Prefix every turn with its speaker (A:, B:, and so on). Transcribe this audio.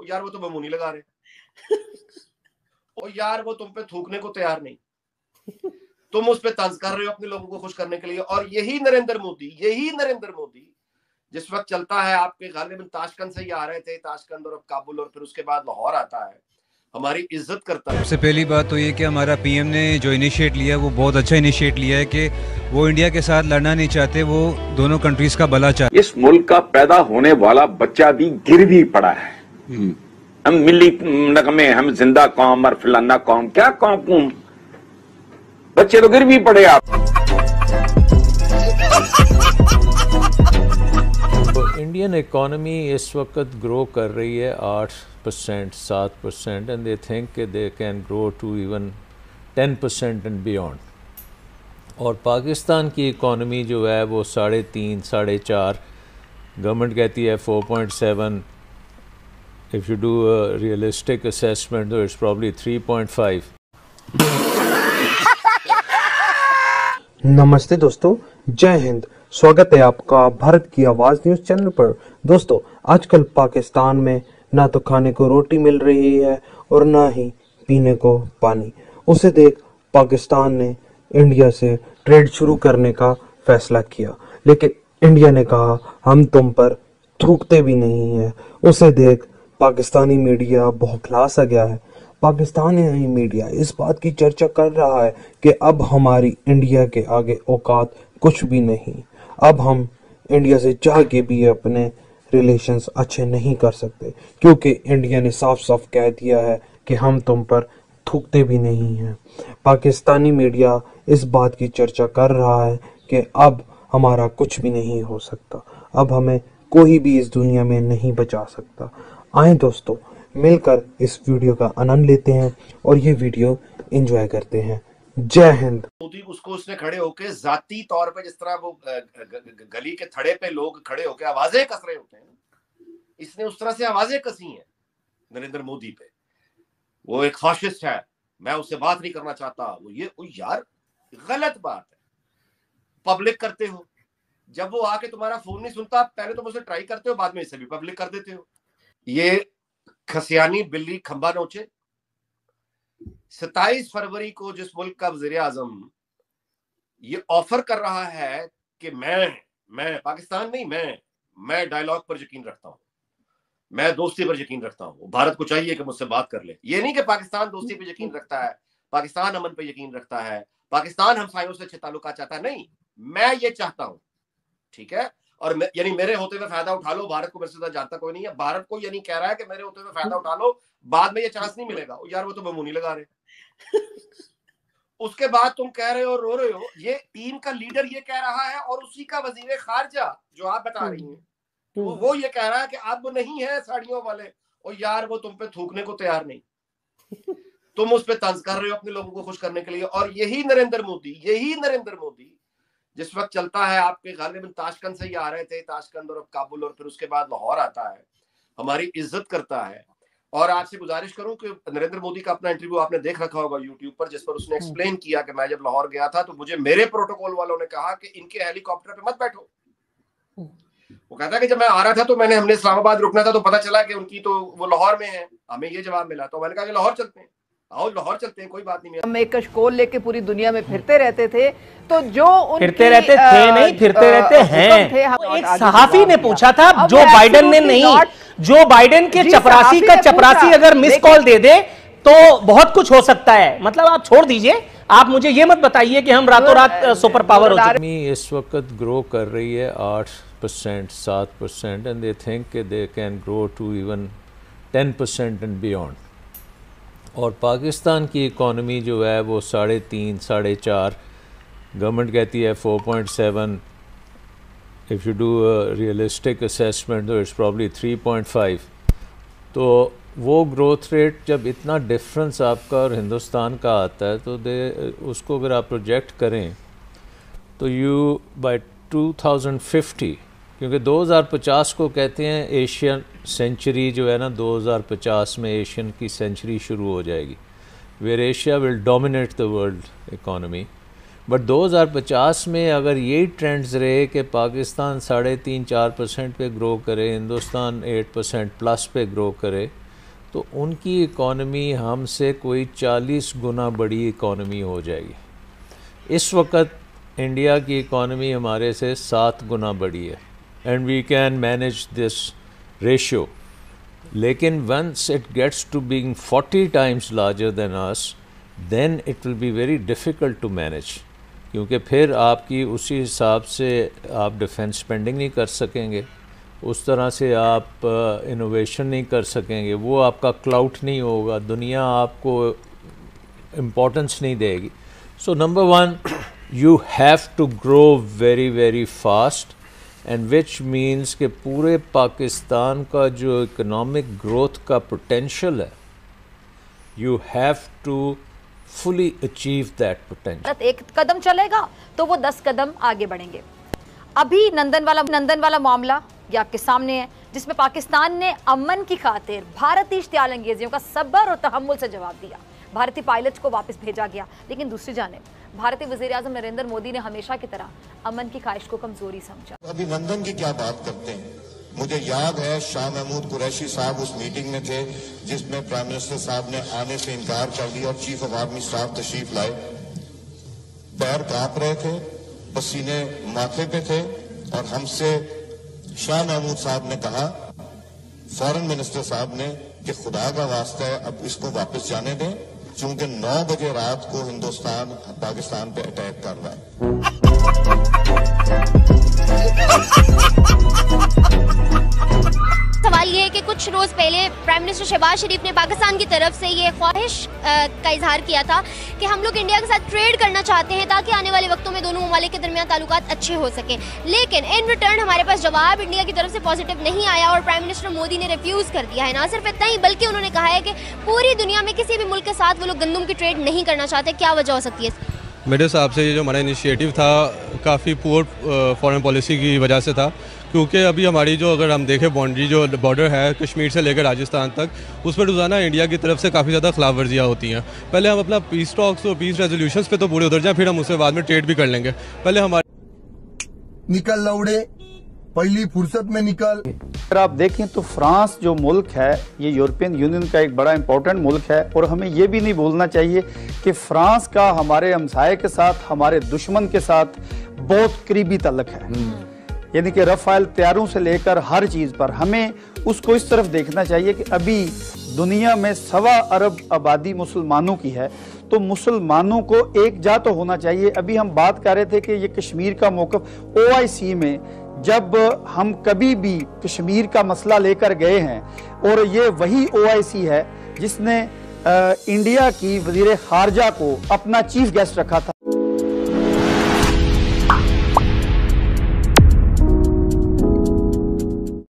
A: यार वो तो बमू नहीं लगा रहे और यार वो तुम पे थूकने को तैयार नहीं, तुम उस पे तंज कर रहे हो अपने लोगों को खुश करने के लिए। और यही नरेंद्र मोदी जिस वक्त चलता है, आपके गालिबन ताशकंद से ही आ रहे थे, ताशकंद और अब काबुल और फिर उसके बाद लाहौर आता है, हमारी इज्जत करता है।
B: सबसे पहली बात तो ये कि हमारा पीएम ने जो इनिशिएट लिया वो बहुत अच्छा इनिशिएट लिया है कि वो इंडिया के साथ लड़ना नहीं चाहते, वो दोनों कंट्रीज का भला चाहते।
C: इस मुल्क का पैदा होने वाला बच्चा भी गिर भी पड़ा है। हम मिली नगमे, हम जिंदा कौम और फलाना कौम, क्या कौम, बच्चे तो गिर भी पड़े। आप
D: इंडियन इकॉनमी इस वक्त ग्रो कर रही है 8%, 7% and they think they can grow to even 10% and beyond. और पाकिस्तान की इकॉनमी जो है वो 3.5, 4.5, गवर्नमेंट कहती है 4.7। If you do a realistic assessment तो इट्स प्रॉब्ली 3.5।
E: नमस्ते दोस्तों, जय हिंद। स्वागत है आपका भारत की आवाज न्यूज चैनल पर। दोस्तों, आजकल पाकिस्तान में ना तो खाने को रोटी मिल रही है और ना ही पीने को पानी। उसे देख पाकिस्तान ने इंडिया से ट्रेड शुरू करने का फैसला किया, लेकिन इंडिया ने कहा हम तुम पर थूकते भी नहीं है। उसे देख पाकिस्तानी मीडिया बौखला सा गया है। पाकिस्तानी मीडिया इस बात की चर्चा कर रहा है कि अब हमारी इंडिया के आगे औकात कुछ भी नहीं, अब हम इंडिया से चाह के भी अपने रिलेशंस अच्छे नहीं कर सकते, क्योंकि इंडिया ने साफ साफ कह दिया है कि हम तुम पर थूकते भी नहीं हैं। पाकिस्तानी मीडिया इस बात की चर्चा कर रहा है कि अब हमारा कुछ भी नहीं हो सकता, अब हमें कोई भी इस दुनिया में नहीं बचा सकता। आए दोस्तों, मिलकर इस वीडियो का आनंद लेते हैं और ये वीडियो एंजॉय करते हैं। जय हिंद।
A: मोदी उसको उसने खड़े होके जाती तौर पे, जिस तरह वो गली के थड़े पे लोग खड़े होके आवाजें कस रहे होते हैं, इसने उस तरह से आवाजें कसी हैं नरेंद्र मोदी पे। वो एक फाशिस्ट है, मैं उससे बात नहीं करना चाहता। वो यार गलत बात है। पब्लिक करते हो, जब वो आके तुम्हारा फोन नहीं सुनता, पहले तुम उसे ट्राई करते हो, बाद में इसे भी पब्लिक कर देते हो। ये खसियानी बिल्ली खंबा नोचे। 27 फरवरी को जिस मुल्क का वज़ीर आज़म ये ऑफर कर रहा है कि मैं पाकिस्तान नहीं, मैं डायलॉग पर यकीन रखता हूं, मैं दोस्ती पर यकीन रखता हूं, भारत को चाहिए कि मुझसे बात कर ले। ये नहीं कि पाकिस्तान दोस्ती पे यकीन रखता है, पाकिस्तान अमन पे यकीन रखता है, पाकिस्तान हमसायों से अच्छे ताल्लुकात चाहता है, नहीं, मैं ये चाहता हूं, ठीक है। और यानी मेरे होते हुए फायदा उठा लो, भारत को मेरे से जानता कोई नहीं है, भारत को ये नहीं कह रहा है कि मेरे होते हुए फायदा उठा लो, बाद में ये चांस नहीं मिलेगा। यार वो तो बमू नहीं लगा रहे उसके बाद तुम कह रहे हो, रो रहे हो। ये टीम का लीडर ये कह रहा है और उसी का वजीर खारजा जो आप बता रही हैं, तो वो ये कह रहा है कि अब नहीं है साड़ियों वाले, और यार वो तुम पे थूकने को तैयार नहीं, तुम उस पे तंज कर रहे हो अपने लोगों को खुश करने के लिए। और यही नरेंद्र मोदी जिस वक्त चलता है, आपके गालिबन ताशकंद से ही आ रहे थे, ताशकंद और अब काबुल और फिर उसके बाद लाहौर आता है, हमारी इज्जत करता है। और आपसे गुजारिश करूं कि नरेंद्र मोदी का अपना इंटरव्यू आपने देख रखा होगा यूट्यूब पर, जिस पर उसने एक्सप्लेन किया कि मैं जब लाहौर गया था तो मुझे मेरे प्रोटोकॉल वालों ने कहा कि इनके हेलीकॉप्टर पे मत बैठो। वो कहता है कि जब मैं आ रहा था तो हमने इस्लामाबाद रुकना था, तो पता चला कि उनकी तो वो लाहौर में है, हमें ये जवाब मिला, तो मैंने कहा कि लाहौर चलते हैं, आओ लाहौर चलते हैं, कोई बात नहीं।
F: हम एक कशकोल लेके पूरी दुनिया में फिरते रहते थे, तो जो
G: फिरते रहते थे नहीं, फिरते रहते हैं। एक सहाफी ने पूछा था, जो बाइडेन ने नहीं, जो बाइडेन के चपरासी का चपरासी अगर मिस कॉल दे दे तो बहुत कुछ हो सकता है। मतलब आप छोड़ दीजिए, आप मुझे ये मत बताइए कि हम रातों रात सुपर पावर हो चुके
D: हैं। इस वक्त ग्रो कर रही है 8%, 7% and they think they can grow to even 10% and beyond. और पाकिस्तान की इकॉनमी जो है वो 3.5, 4.5, गवर्नमेंट कहती है 4.7। If you do a realistic assessment तो इट्स प्रॉब्ली 3.5। तो वो ग्रोथ रेट जब इतना डिफरेंस आपका और हिंदुस्तान का आता है, तो उसको अगर आप प्रोजेक्ट करें तो यू बाय 2050, क्योंकि 2050 को कहते हैं एशियन सेंचुरी, जो है ना 2050 में एशियन की सेंचुरी शुरू हो जाएगी, where Asia will dominate the world economy. But 2050 में अगर यही ट्रेंड्स रहे कि पाकिस्तान 3.5-4% पे ग्रो करे, हिंदुस्तान 8% प्लस पे ग्रो करे, तो उनकी इकॉनमी हमसे कोई 40 गुना बड़ी इकॉनमी हो जाएगी। इस वक्त इंडिया की इकॉनमी हमारे से 7 गुना बड़ी है and we can manage this ratio. लेकिन once it gets to being 40 times larger than us, then it will be very difficult to manage, क्योंकि फिर आपकी उसी हिसाब से आप डिफेंस स्पेंडिंग नहीं कर सकेंगे, उस तरह से आप इनोवेशन नहीं कर सकेंगे, वो आपका क्लाउट नहीं होगा, दुनिया आपको इम्पोर्टेंस नहीं देगी। So number one, you have to grow very very fast, and which means कि पूरे पाकिस्तान का जो इकोनॉमिक ग्रोथ का पोटेंशियल है, you have to fully achieve that potential.
H: एक कदम चलेगा तो वो 10 कदम आगे बढ़ेंगे। अभी नंदन वाला मामला ये आपके सामने है, जिसमें पाकिस्तान ने अमन की खातिर भारतीय इश्तियाल अंगेजियों का सब्र और तहम्मुल से जवाब दिया। भारतीय पायलट्स को वापस भेजा गया, लेकिन दूसरी जानिब भारतीय वज़ीर-ए-आज़म नरेंद्र मोदी ने हमेशा की तरह अमन की ख्वाहिश को कमजोरी समझा।
I: अभिनंदन की क्या बात करते हैं, मुझे याद है शाह महमूद कुरैशी साहब उस मीटिंग में थे जिसमें प्राइम मिनिस्टर साहब ने आने से इनकार कर दिया और चीफ ऑफ आर्मी स्टाफ तशरीफ लाए। पैर कांप रहे थे, पसीने माथे पे थे, और हमसे शाह महमूद साहब ने कहा, फॉरेन मिनिस्टर साहब ने, कि खुदा का वास्ता है अब इसको वापस जाने दें, चूंकि 9 बजे रात को हिंदुस्तान पाकिस्तान पे अटैक कर रहा है।
J: सवाल ये है कि कुछ रोज पहले प्राइम मिनिस्टर शहबाज शरीफ ने पाकिस्तान की तरफ से ये ख्वाहिश का इजहार किया था कि हम लोग इंडिया के साथ ट्रेड करना चाहते हैं ताकि आने वाले वक्तों में दोनों ममालिक के दरमियान ताल्लुकात अच्छे हो सके। लेकिन इन रिटर्न हमारे पास जवाब इंडिया की तरफ से पॉजिटिव नहीं आया और प्राइम मिनिस्टर मोदी ने रिफ्यूज कर दिया है। ना सिर्फ इतना ही, बल्कि उन्होंने कहा है कि पूरी दुनिया में किसी भी मुल्क के साथ वो लोग गंदम की ट्रेड नहीं करना चाहते। क्या वजह हो सकती है?
K: मेरे हिसाब से ये जो हमारा इनिशिएटिव था काफ़ी पुअर फॉरेन पॉलिसी की वजह से था, क्योंकि अभी हमारी जो, अगर हम देखें बाउंड्री जो बॉर्डर है कश्मीर से लेकर राजस्थान तक, उस पर रोज़ाना इंडिया की तरफ से काफ़ी ज़्यादा खिलाफ वर्जियाँ होती हैं। पहले हम अपना पीस टॉक्स और पीस रेजोल्यूशंस पे तो पूरे उतर जाएं, फिर हम उससे बाद में ट्रेड भी कर लेंगे। पहले हमारे
L: निकल लौड़े, पहली फुर्सत में निकल।
M: अगर आप देखें तो फ्रांस जो मुल्क है ये यूरोपियन यूनियन का एक बड़ा इंपॉर्टेंट मुल्क है, और हमें ये भी नहीं भूलना चाहिए कि फ्रांस का हमारे हमसाये के साथ, हमारे दुश्मन के साथ बहुत करीबी ताल्लुक है। यानी कि रफ़ाल तैयारों से लेकर हर चीज़ पर हमें उसको इस तरफ देखना चाहिए कि अभी दुनिया में 1.25 अरब आबादी मुसलमानों की है, तो मुसलमानों को एक जा तो होना चाहिए। अभी हम बात कर रहे थे कि ये कश्मीर का मौक़िफ़ OIC में जब हम कभी भी कश्मीर का मसला लेकर गए हैं, और ये वही OIC है जिसने इंडिया की वज़ीर ख़ारजा को अपना चीफ गेस्ट रखा था।